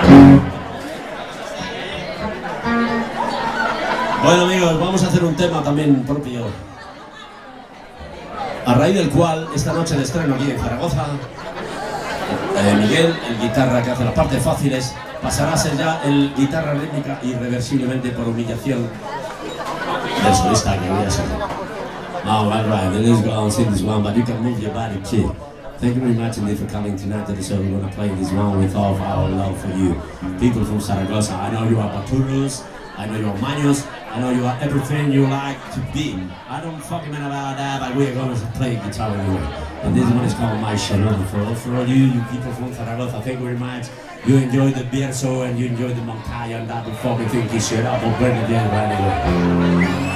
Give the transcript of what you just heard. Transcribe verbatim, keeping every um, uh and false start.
Bueno amigos, vamos a hacer un tema también propio, a raíz del cual esta noche de estreno aquí en Zaragoza, eh, Miguel, el guitarra que hace las partes fáciles, pasará a ser ya el guitarra rítmica irreversiblemente por humillación del solista que voy a ser. Oh, right, right, then let's go on and sing this one, but you can move your body, kid. Thank you very much indeed for coming tonight to the show. We're going to play this one with all of our love for you. People from Zaragoza, I know you are Paturos, I know you are Manos, I know you are everything you like to be. I don't fucking know about that, but we're going to play guitar anyway. And this one is called My Shadow. For, for all you, you people from Zaragoza, thank you very much. You enjoy the beer show and you enjoy the montaña and that, you fucking think you shit up or burn it down anyway.